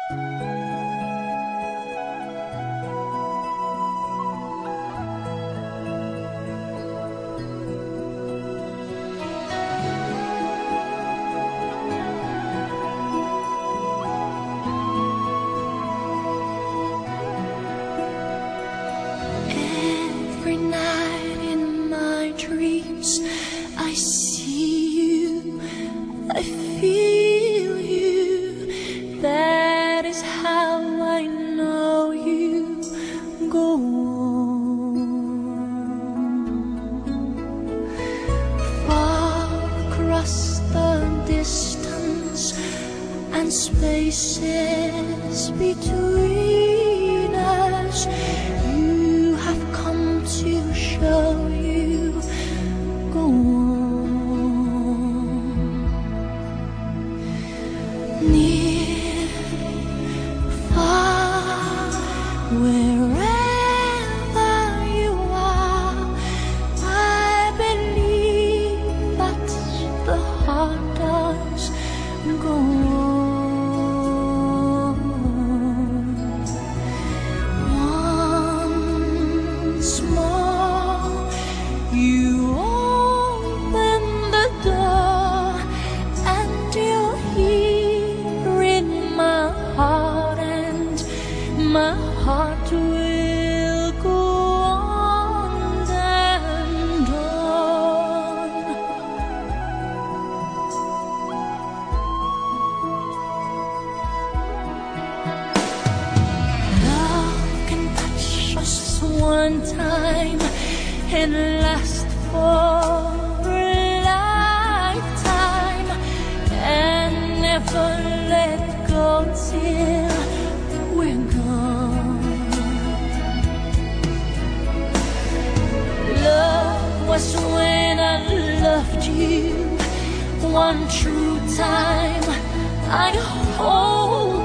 Every night in my dreams I see you, I feel you. That is how I know you. Go on. Far across the distance and spaces between us, you have come to show you. Go on. Near, far, wherever you are, I believe that the heart does. Go on. Once more, you open the door, and you're here in my heart, and my heart will go on and on. Love can touch us one time and last for a lifetime, and never let go till we're gone. Love was when I loved you one true time. I hold